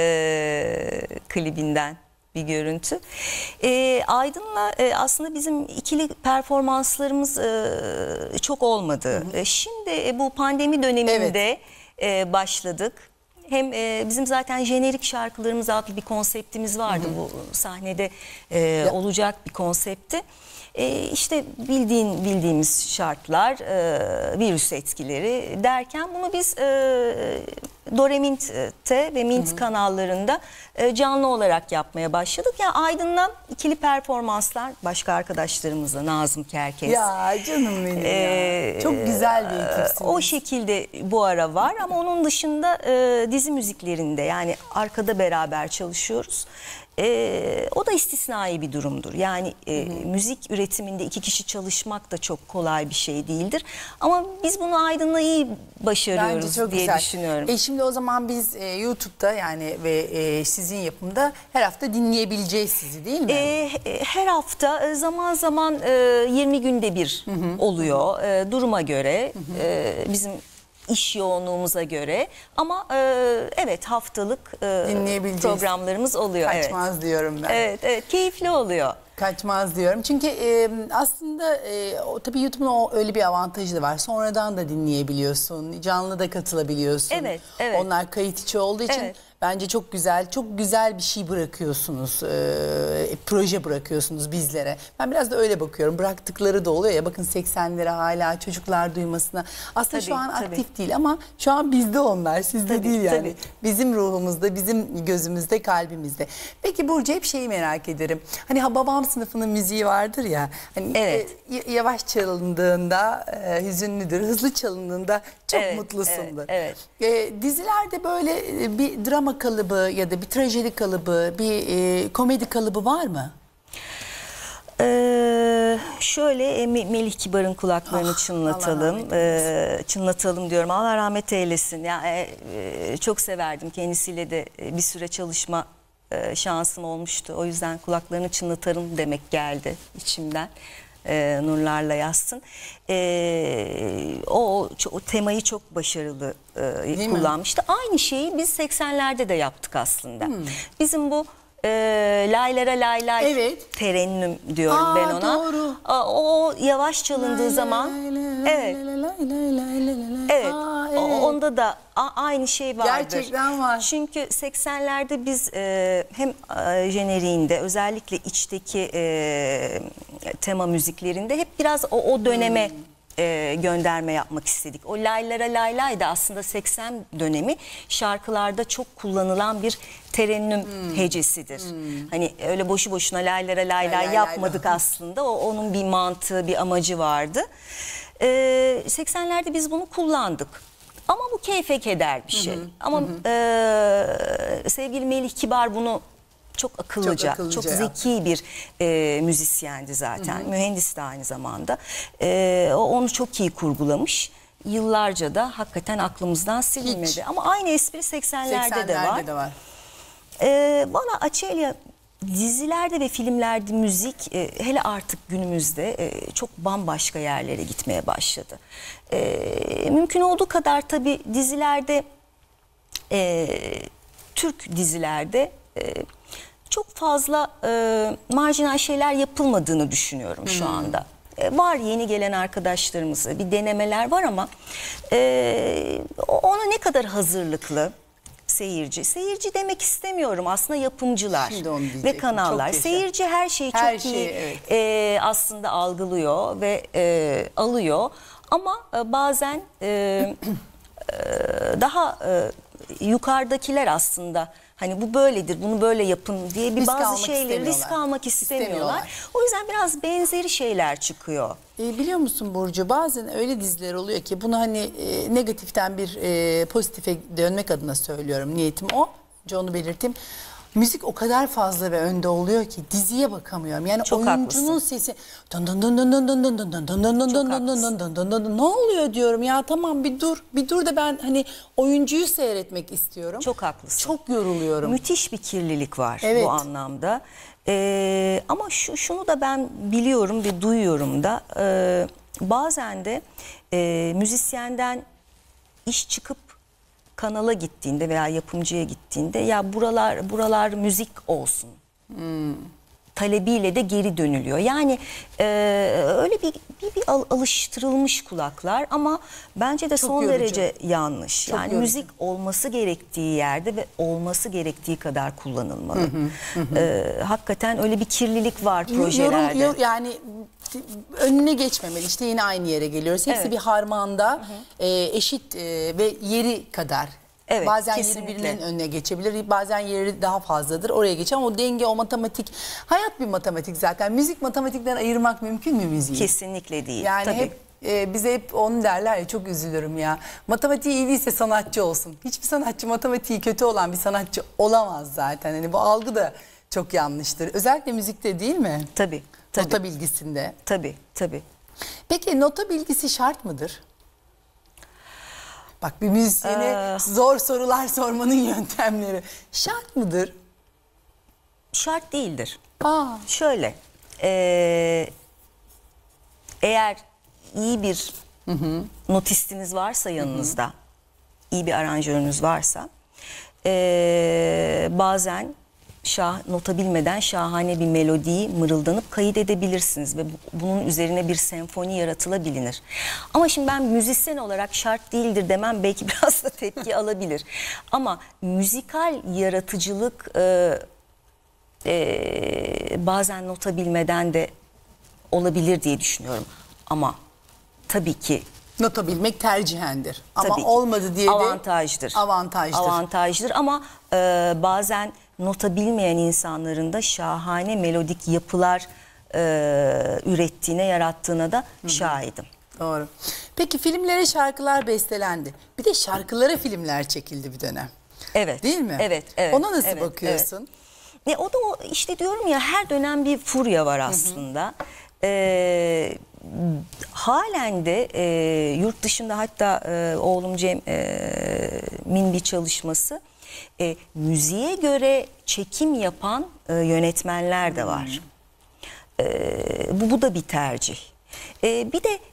e, klibinden bir görüntü. E, Aydın'la e, aslında bizim ikili performanslarımız e, çok olmadı. E, şimdi e, bu pandemi döneminde e, başladık. Hem e, bizim zaten jenerik şarkılarımız adlı bir konseptimiz vardı. Bu sahnede e, olacak bir konsepti. E, işte bildiğin bildiğimiz şartlar, e, virüs etkileri derken bunu biz e, Doremint'te ve Mint kanallarında e, canlı olarak yapmaya başladık. Yani Aydın'la ikili performanslar başka arkadaşlarımızla, Nazım Kerkez. ya canım benim Ee, ya. Çok güzel bir ekipsiniz. O şekilde bu ara var ama onun dışında e, dizi müziklerinde, yani arkada beraber çalışıyoruz. E, o da istisnai bir durumdur. Yani e, müzik üretiminde iki kişi çalışmak da çok kolay bir şey değildir. Ama biz bunu Aydın'la iyi başarıyoruz Bence çok diye güzel. düşünüyorum. E şimdi o zaman biz e, YouTube'da yani ve e, sizin yapımda her hafta dinleyebileceğiz sizi değil mi? E, e, her hafta e, zaman zaman e, yirmi günde bir oluyor. E, duruma göre e, bizim iş yoğunluğumuza göre ama e, evet haftalık e, Dinleyebileceğiz. programlarımız oluyor. Kaçmaz evet. diyorum ben. Evet, evet, keyifli oluyor. Kaçmaz diyorum. Çünkü e, aslında e, o, tabii YouTube'un o öyle bir avantajı da var. Sonradan da dinleyebiliyorsun. Canlı da katılabiliyorsun. Evet, evet. Onlar kayıt içi olduğu için Evet. bence çok güzel, çok güzel bir şey bırakıyorsunuz. E, proje bırakıyorsunuz bizlere. Ben biraz da öyle bakıyorum. Bıraktıkları da oluyor ya. Bakın seksenlere hala çocuklar duymasına. Aslında Tabii, şu an tabii. aktif değil ama şu an bizde onlar. Sizde Tabii, değil yani. tabii. Bizim ruhumuzda, bizim gözümüzde, kalbimizde. Peki Burcu, hep şeyi merak ederim. Hani ha, babam sınıfının müziği vardır ya. Hani Evet. e, yavaş çalındığında e, hüzünlüdür, hızlı çalındığında çok Evet, mutlusundur. evet, E, dizilerde böyle e, bir drama kalıbı ya da bir trajedi kalıbı, bir e, komedi kalıbı var mı? Ee, şöyle e, Me- Melih Kibar'ın kulaklarını Ah, Allah çınlatalım. rahmet Ee, çınlatalım diyorum. Allah rahmet eylesin. Ya, e, e, çok severdim. Kendisiyle de e, bir süre çalışma e, şansım olmuştu. O yüzden kulaklarını çınlatarım demek geldi içimden. E, nurlarla yazsın. E, o, o, o temayı çok başarılı e, mi? kullanmıştı. Aynı şeyi biz seksenlerde de yaptık aslında. Hmm. Bizim bu e, laylara lay lay Evet. terennüm diyorum Aa, ben ona. doğru. Aa, O yavaş çalındığı zaman evet. Evet. Aa, o- Onda da a- aynı şey vardır. Gerçekten var. Çünkü seksenlerde biz e, hem e, jeneriğinde özellikle içteki e, tema müziklerinde hep biraz o, o döneme Hmm. e, gönderme yapmak istedik. O laylara lay lay da aslında seksen dönemi şarkılarda çok kullanılan bir terennüm Hmm. hecesidir. Hani öyle boşu boşuna laylara lay Lay lay lay lay yapmadık lay. aslında. O onun bir mantığı, bir amacı vardı. Ee, seksenlerde biz bunu kullandık. Ama bu keyfe keder bir şey. Ama e, sevgili Melih Kibar bunu çok akıllıca, akıllıca çok yaptı. zeki bir e, müzisyendi zaten. Mühendis de aynı zamanda. E, o onu çok iyi kurgulamış. Yıllarca da hakikaten aklımızdan silinmedi. Hiç. Ama aynı espri seksenlerde, de var. seksenlerde de var. Ee, bana Açelya dizilerde ve filmlerde müzik e, hele artık günümüzde e, çok bambaşka yerlere gitmeye başladı. E, mümkün olduğu kadar tabii dizilerde e, Türk dizilerde e, çok fazla e, marjinal şeyler yapılmadığını düşünüyorum şu anda. E, var yeni gelen arkadaşlarımızı bir denemeler var ama e, ona ne kadar hazırlıklı seyirci. Seyirci demek istemiyorum aslında yapımcılar Şimdi onu ve diyecektim. kanallar. Çok yaşa. Seyirci her şeyi çok Her iyi şeyi, evet. e, aslında algılıyor ve e, alıyor. Ama e, bazen e, e, daha e, yukarıdakiler aslında hani bu böyledir, bunu böyle yapın diye bir Risk bazı almak şeyleri risk istemiyorlar. almak istemiyorlar. İstemiyorlar. O yüzden biraz benzeri şeyler çıkıyor. E, biliyor musun Burcu, bazen öyle diziler oluyor ki bunu hani e, negatiften bir e, pozitife dönmek adına söylüyorum, niyetim o. Önce onu belirteyim. Müzik o kadar fazla ve önde oluyor ki diziye bakamıyorum. Yani Çok oyuncunun haklısın. sesi dın dın dın dın dın dın dın dın dın dın dın dın Çok dın dın haklısın. dın dın dın dın. Ne oluyor diyorum ya, tamam bir dur. Bir dur da ben hani oyuncuyu seyretmek istiyorum. Çok haklısın. Çok yoruluyorum. Müthiş bir kirlilik var Evet. bu anlamda. Ee, ama şu, şunu da ben biliyorum ve duyuyorum da e, bazen de e, müzisyenden iş çıkıp kanala gittiğinde veya yapımcıya gittiğinde ya buralar buralar müzik olsun. Talebiyle de geri dönülüyor. Yani e, öyle bir, bir, bir al- alıştırılmış kulaklar ama bence de Çok son yorucu. derece yanlış. Çok yani yorucu. müzik olması gerektiği yerde ve olması gerektiği kadar kullanılmalı. E, hakikaten öyle bir kirlilik var projelerde. Yorum, yor- yani önüne geçmemeli. İşte yine aynı yere geliyoruz. Hepsi Evet. bir harmanda e, eşit e, ve yeri kadar. Evet, bazen kesinlikle. yeri birinin önüne geçebilir, bazen yeri daha fazladır. Oraya geçer ama o denge, o matematik, hayat bir matematik zaten. Müzik matematikten ayırmak mümkün mü müziği? Kesinlikle değil. Yani Tabii. hep e, bize hep onu derler ya, çok üzülürüm ya. Matematiği iyi değilse sanatçı olsun. Hiçbir sanatçı matematiği kötü olan bir sanatçı olamaz zaten. Hani bu algı da çok yanlıştır. Özellikle müzikte, değil mi? Tabii. Tabii. Nota bilgisinde. Tabii. Tabii. Peki nota bilgisi şart mıdır? Bak, bir müzisyene Ee. zor sorular sormanın yöntemleri. Şart mıdır? Şart değildir. Aa, Şöyle, e, eğer iyi bir notistiniz varsa yanınızda iyi bir aranjörünüz varsa e, bazen şah, nota bilmeden şahane bir melodiyi mırıldanıp kayıt edebilirsiniz ve bu, bunun üzerine bir senfoni yaratılabilir. Ama şimdi ben müzisyen olarak şart değildir demem, belki biraz da tepki alabilir. Ama müzikal yaratıcılık e, e, bazen nota bilmeden de olabilir diye düşünüyorum. Ama tabii ki Nota bilmek tercihendir. Ama Tabii ki. olmadı diye de avantajdır. avantajdır. Avantajdır ama e, bazen nota bilmeyen insanların da şahane melodik yapılar e, ürettiğine, yarattığına da şahidim. Doğru. Peki filmlere şarkılar bestelendi. Bir de şarkılara filmler çekildi bir dönem. Evet. Değil mi? Evet. evet Ona nasıl evet, bakıyorsun? Evet. E, o da o, işte diyorum ya, her dönem bir furya var aslında. Ee, halen de e, yurt dışında, hatta e, oğlum Cem'in bir çalışması, e, müziğe göre çekim yapan e, yönetmenler de var. E, bu, bu da bir tercih. E, bir de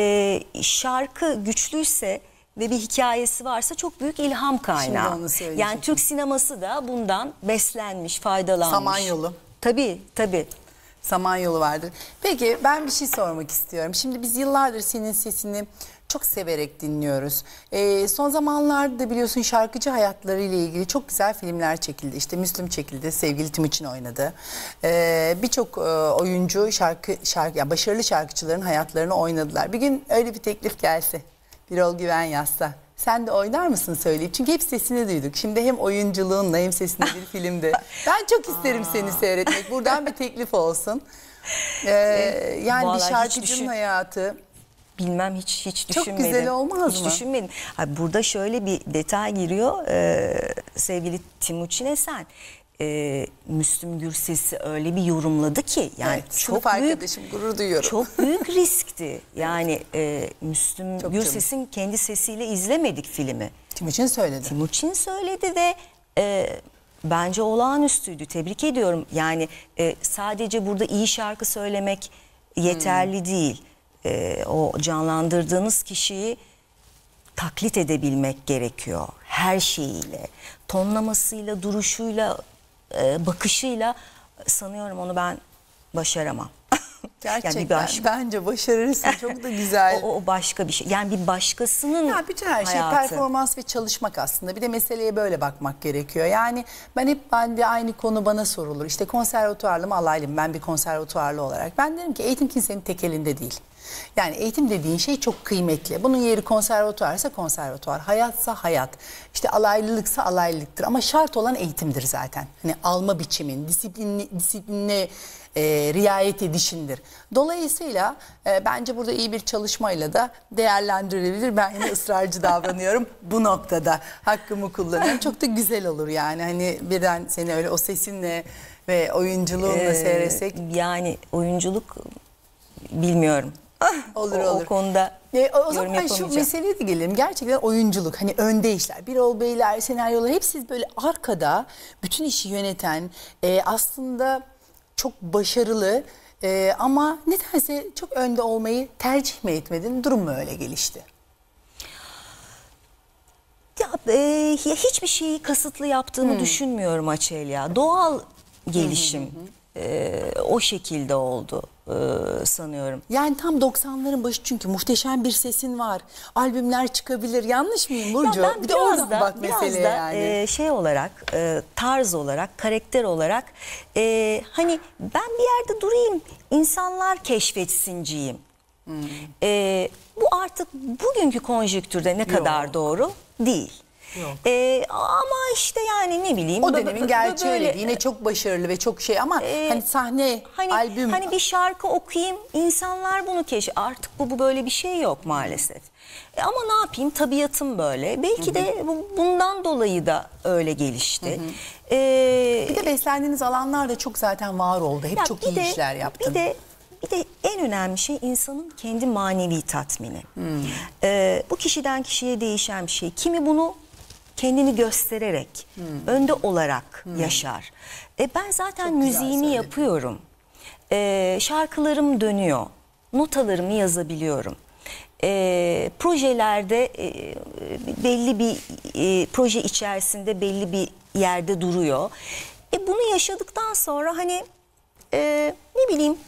e, şarkı güçlüyse ve bir hikayesi varsa çok büyük ilham kaynağı. onu söyleyecektim. Yani Türk sineması da bundan beslenmiş, faydalanmış. Samanyolu. Tabii, tabii. Samanyolu vardır. Peki ben bir şey sormak istiyorum. Şimdi biz yıllardır senin sesini çok severek dinliyoruz. Ee, son zamanlarda biliyorsun şarkıcı hayatları ile ilgili çok güzel filmler çekildi. İşte Müslüm çekildi, sevgili Timuçin oynadı. Ee, Birçok e, oyuncu şarkı, şarkı yani başarılı şarkıcıların hayatlarını oynadılar. Bir gün öyle bir teklif gelse, Birol Güven yazsa, sen de oynar mısın söyleyip? Çünkü hep sesini duyduk. Şimdi hem oyunculuğunla hem sesinde bir filmde. Ben çok isterim seni seyretmek. Buradan bir teklif olsun. Ee, yani Vallahi bir hiç şarkıcının düşün- hayatı. Bilmem, hiç hiç Çok düşünmedim. güzel olmaz hiç mı? düşünmedim. Ay, burada şöyle bir detay giriyor. Ee, sevgili Timuçin Esen, e, Müslüm Gürses'i öyle bir yorumladı ki, yani Evet, çok sınıf büyük, arkadaşım, gurur duyuyorum. çok büyük riskti. Yani e, Müslüm Çok Gürses'in kendi sesiyle izlemedik filmi. Timuçin söyledi. Timuçin söyledi ve e, bence olağanüstüydü. Tebrik ediyorum. Yani e, sadece burada iyi şarkı söylemek yeterli değil. E, o canlandırdığınız kişiyi taklit edebilmek gerekiyor. Her şeyiyle, tonlamasıyla, duruşuyla, e, bakışıyla. Sanıyorum onu ben başaramam. Gerçekten Yani bir başka, bence başarırsın. Çok da güzel. o, o başka bir şey. Yani bir başkasının Ya bütün her şey hayatı. performans ve çalışmak aslında. Bir de meseleye böyle bakmak gerekiyor. Yani ben hep ben bir aynı konu bana sorulur. İşte konservatuvarlı mı alaylı mı? Ben bir konservatuvarlı olarak. Ben derim ki eğitim kimsenin tek elinde değil. Yani eğitim dediğin şey çok kıymetli. Bunun yeri konservatuvarsa konservatuvar, hayatsa hayat. İşte alaylılıksa alaylılıktır. Ama şart olan eğitimdir zaten. Hani alma biçimin, disiplinli, disiplinle e, riayet edişindir. Dolayısıyla e, bence burada iyi bir çalışmayla da değerlendirilebilir. Ben yine ısrarcı davranıyorum bu noktada. Hakkımı kullanıyorum. Çok da güzel olur yani. Hani birden seni öyle o sesinle ve oyunculuğunla Ee, seyretsek. Yani oyunculuk bilmiyorum. Olur o, olur. O konuda E, o yorum zaman şu yapamayacağım. meseleye de gelelim. Gerçekten oyunculuk, hani önde işler, Birol Beyler, senaryolar, hep siz böyle arkada bütün işi yöneten, e, aslında çok başarılı e, ama nedense çok önde olmayı tercih mi etmedin? Durum mu öyle gelişti? Ya, e, ya hiçbir şeyi kasıtlı yaptığımı düşünmüyorum Açelya. Doğal gelişim e, o şekilde oldu e, sanıyorum. Yani tam doksanların başı, çünkü muhteşem bir sesin var. Albümler çıkabilir. Yanlış mıyım Burcu? Ya ben bir de biraz oradan da, bak biraz meseleye da yani. e, şey olarak, e, tarz olarak, karakter olarak, e, hani ben bir yerde durayım, insanlar keşfetsinciyim. E, bu artık bugünkü konjüktürde ne kadar doğru değil. E, ama işte yani ne bileyim. O bö- dönemin bö- gerçeği böyle- öyleydi. Yine çok başarılı ve çok şey ama Ee, hani sahne, Hani, albüm. hani bir şarkı okuyayım, insanlar bunu keşf. Artık bu, bu böyle bir şey yok maalesef. E ama ne yapayım, tabiatım böyle. Belki de bu, bundan dolayı da öyle gelişti. Ee, Bir de beslendiğiniz alanlar da çok zaten var oldu. Hep ya çok bir iyi de- işler yaptın. Bir de bir de en önemli şey insanın kendi manevi tatmini. Hmm. Ee, bu kişiden kişiye değişen bir şey. Kimi bunu kendini göstererek, Hmm. önde olarak yaşar. E ben zaten Çok güzel müziğimi söyledin. yapıyorum. Ee, şarkılarım dönüyor. Notalarımı yazabiliyorum. e, projelerde e, belli bir e, proje içerisinde belli bir yerde duruyor. E, bunu yaşadıktan sonra hani e, ne bileyim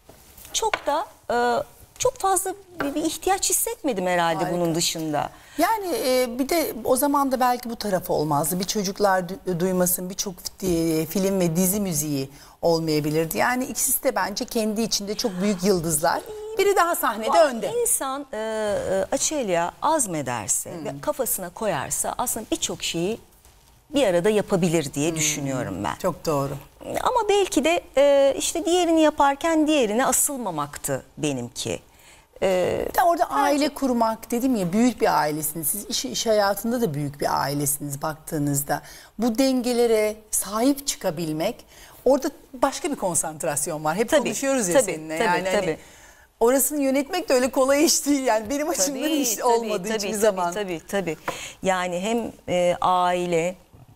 çok da e, çok fazla bir, bir ihtiyaç hissetmedim herhalde. Harika. Bunun dışında. Yani e, bir de o zaman da belki bu tarafı olmazdı. Bir çocuklar du- duymasın, birçok e, film ve dizi müziği olmayabilirdi. Yani ikisi de bence kendi içinde çok büyük yıldızlar. Biri daha sahnede önde. İnsan e, e, Açelya azmederse hmm. ve kafasına koyarsa aslında birçok şeyi bir arada yapabilir diye hmm. düşünüyorum ben. Çok doğru. Ama belki de e, işte diğerini yaparken diğerine asılmamaktı benimki. Ee, orada aile evet. kurmak dedim ya, büyük bir ailesiniz. Siz iş, iş hayatında da büyük bir ailesiniz baktığınızda. Bu dengelere sahip çıkabilmek, orada başka bir konsantrasyon var. Hep tabii, konuşuyoruz ya tabii, seninle. Tabii, yani tabii. Hani, orasını yönetmek de öyle kolay iş değil. Yani benim açımdan tabii, iş tabii, olmadı tabii, hiçbir tabii, zaman. Tabii tabii. Yani hem e, aile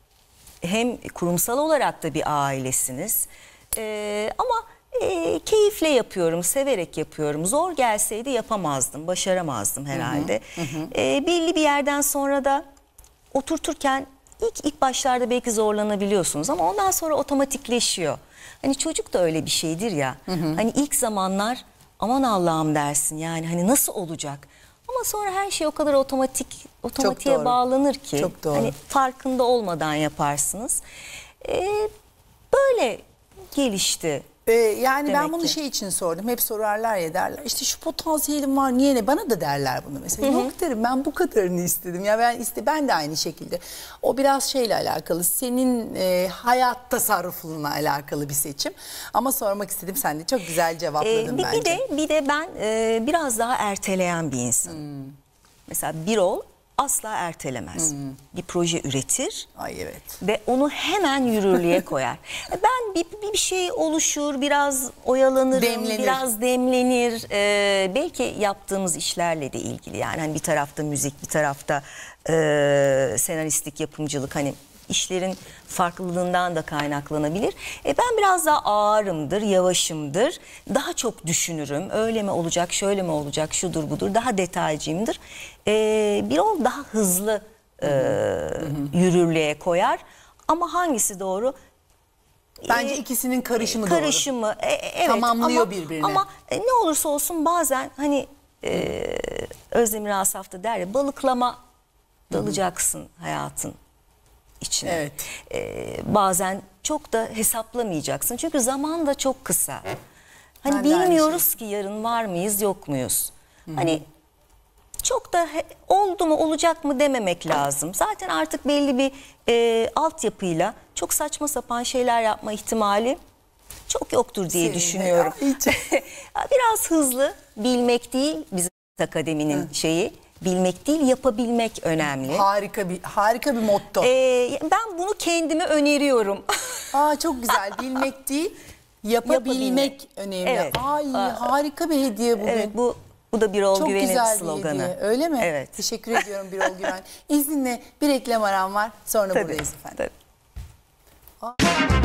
hem kurumsal olarak da bir ailesiniz. E, ama E, keyifle yapıyorum, severek yapıyorum. Zor gelseydi yapamazdım, başaramazdım herhalde. Hı hı, hı. E, belli bir yerden sonra da oturturken ilk ilk başlarda belki zorlanabiliyorsunuz ama ondan sonra otomatikleşiyor. Hani çocuk da öyle bir şeydir ya. Hı hı. Hani ilk zamanlar aman Allah'ım dersin, yani hani nasıl olacak? Ama sonra her şey o kadar otomatik otomatiğe bağlanır ki. Çok doğru. Hani farkında olmadan yaparsınız. E, böyle gelişti. Ee, yani Demek ben bunu ki. şey için sordum. Hep sorarlar ya, derler İşte şu potansiyelim var, niye ne? Bana da derler bunu mesela. Hı hı. Yok derim, ben bu kadarını istedim. Ya ben iste ben de aynı şekilde. O biraz şeyle alakalı. Senin e, hayat tasarrufunla alakalı bir seçim. Ama sormak istedim, sen de çok güzel cevapladın ee, bir, bence. Bir de bir de ben e, biraz daha erteleyen bir insanım. Hmm. Mesela Birol asla ertelemez. Hmm. Bir proje üretir. Ay evet. Ve onu hemen yürürlüğe koyar. Ben bir, bir şey oluşur, biraz oyalanırım, demlenir. biraz demlenir. Ee, belki yaptığımız işlerle de ilgili. Yani hani bir tarafta müzik, bir tarafta e, senaristlik, yapımcılık, hani işlerin farklılığından da kaynaklanabilir. E ben biraz daha ağırımdır, yavaşımdır. Daha çok düşünürüm. Öyle mi olacak, şöyle mi olacak, şudur budur. Daha detaycıyımdır. E, Birol daha hızlı e, yürürlüğe koyar. Ama hangisi doğru? Bence e, ikisinin karışımı, karışımı doğru. E, evet, tamamlıyor ama, birbirini. Ama e, ne olursa olsun bazen hani e, Özdemir Asaf da der ya, balıklama dalacaksın Hı -hı. hayatın içine. Evet. Ee, bazen çok da hesaplamayacaksın. Çünkü zaman da çok kısa. Hani ben bilmiyoruz şey. ki yarın var mıyız, yok muyuz? Hı-hı. Hani çok da he, oldu mu, olacak mı dememek lazım. Zaten artık belli bir e, altyapıyla çok saçma sapan şeyler yapma ihtimali çok yoktur diye Senin düşünüyorum. Biraz hızlı, bilmek değil bizim akademinin Hı. şeyi. Bilmek değil, yapabilmek önemli. Harika bir harika bir motto. Ee, ben bunu kendime öneriyorum. Aa, çok güzel. Bilmek değil, yapabilmek, yapabilmek. önemli. Evet. Ay, Aa, harika bir hediye bugün. Evet, bu bu da Birol çok Güven'in güzel sloganı. Bir hediye. Öyle mi? Evet. Teşekkür ediyorum Birol Güven. İzninle bir reklam aram var. Sonra tabii, buradayız efendim. Tabii.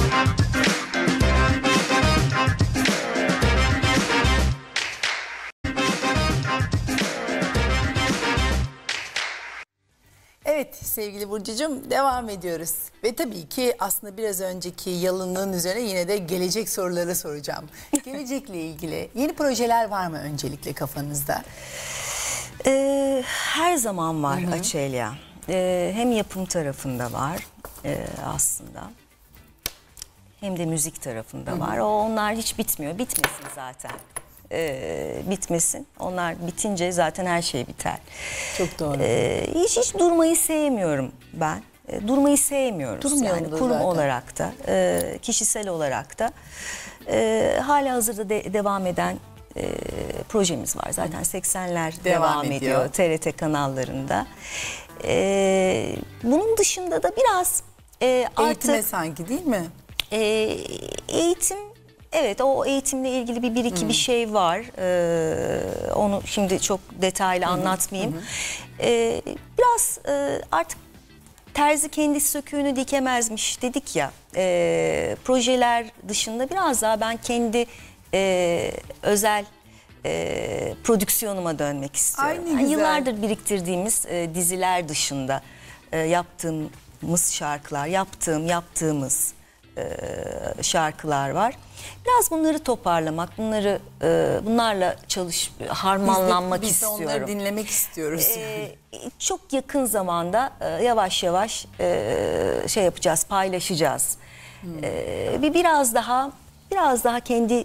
Evet sevgili Burcucuğum, devam ediyoruz. Ve tabii ki aslında biraz önceki yalınlığın üzerine yine de gelecek soruları soracağım. Gelecekle ilgili yeni projeler var mı öncelikle kafanızda? Ee, her zaman var Açelya. Ee, hem yapım tarafında var e, aslında. Hem de müzik tarafında Hı -hı. var. O, onlar hiç bitmiyor. Bitmesin zaten. Ee, bitmesin. Onlar bitince zaten her şey biter. Çok doğru. Ee, hiç hiç durmayı sevmiyorum ben. Ee, durmayı sevmiyoruz. Durmayalım yani da kurum zaten. olarak da, e, kişisel olarak da. E, hala hazırda de, devam eden e, projemiz var. Zaten seksenler devam, devam ediyor. ediyor T R T kanallarında. E, bunun dışında da biraz e, artık... Eğitime sanki değil mi? E, eğitim... Evet, o eğitimle ilgili bir bir iki hmm. bir şey var. Ee, onu şimdi çok detaylı hmm. anlatmayayım. Hmm. Ee, biraz e, artık terzi kendi söküğünü dikemezmiş dedik ya. E, projeler dışında biraz daha ben kendi e, özel e, prodüksiyonuma dönmek istiyorum. Ay, ne Yani güzel. yıllardır biriktirdiğimiz e, diziler dışında e, yaptığımız şarkılar, yaptığım, yaptığımız e, şarkılar var. Biraz bunları toparlamak, bunları e, bunlarla çalış, harmanlanmak biz de, biz de istiyorum. onları dinlemek istiyoruz. Ee, çok yakın zamanda e, yavaş yavaş e, şey yapacağız, paylaşacağız. Ee, bir biraz daha biraz daha kendi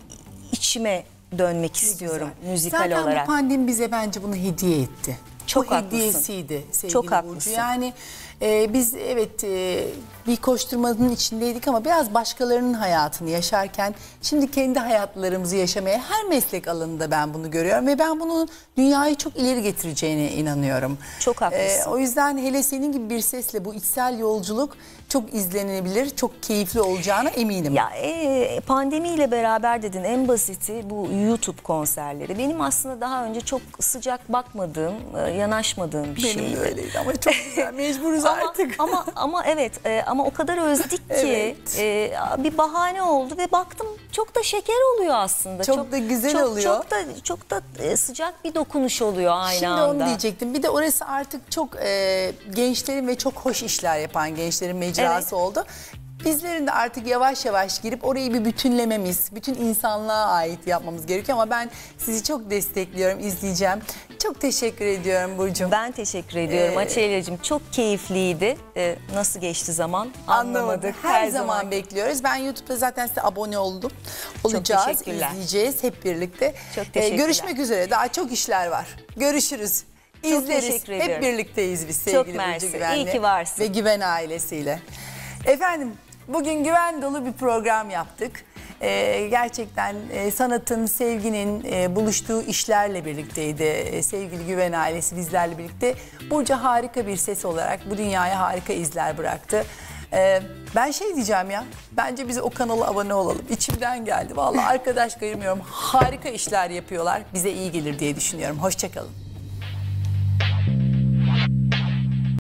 içime dönmek istiyorum müzikal Zaten olarak. bu pandemi bize bence bunu hediye etti. Çok bu haklısın. hediyesiydi sevgili Çok Burcu. haklısın. Yani e, biz evet e, bir koşturmanın içindeydik ama biraz başkalarının hayatını yaşarken şimdi kendi hayatlarımızı yaşamaya her meslek alanında ben bunu görüyorum ve ben bunun dünyayı çok ileri getireceğine inanıyorum. Çok haklısın. o yüzden hele senin gibi bir sesle bu içsel yolculuk çok izlenebilir, çok keyifli olacağına eminim. Ya e, pandemiyle beraber dedin, en basiti bu YouTube konserleri. Benim aslında daha önce çok sıcak bakmadığım, e, yanaşmadığım bir Benim şeydi. de öyleydi ama çok güzel, mecburuz Ama, artık. ama ama evet e, ama o kadar özledik ki Evet. e, bir bahane oldu ve baktım çok da şeker oluyor aslında. Çok da güzel çok, oluyor. Çok da çok da e, sıcak bir dokunuş oluyor aynı Şimdi anda. onu diyecektim. Bir de orası artık çok e, gençlerin ve çok hoş işler yapan gençlerin mecrası Evet. oldu. Bizlerin de artık yavaş yavaş girip orayı bir bütünlememiz, bütün insanlığa ait yapmamız gerekiyor ama ben sizi çok destekliyorum, izleyeceğim. Çok teşekkür ediyorum Burcu'm. Ben teşekkür ediyorum Ee, Açelya'cığım. Çok keyifliydi. E, nasıl geçti zaman anlamadık. Her, zaman, bekliyoruz. Ben YouTube'da zaten size abone oldum. Olacağız, teşekkürler. izleyeceğiz hep birlikte. Çok teşekkürler. görüşmek üzere. Daha çok işler var. Görüşürüz. Çok İzleriz. teşekkür Hep ediyorum. birlikteyiz biz Çok sevgili mersi. Burcu Güven'le. İyi ki varsın. Ve Güven ailesiyle. Efendim bugün güven dolu bir program yaptık. Ee, gerçekten e, sanatın, sevginin e, buluştuğu işlerle birlikteydi. E, sevgili Güven ailesi bizlerle birlikte. Burcu harika bir ses olarak bu dünyaya harika izler bıraktı. Ee, ben şey diyeceğim ya, bence biz o kanala abone olalım. İçimden geldi. Vallahi arkadaş kayırmıyorum. Harika işler yapıyorlar. Bize iyi gelir diye düşünüyorum. Hoşça kalın.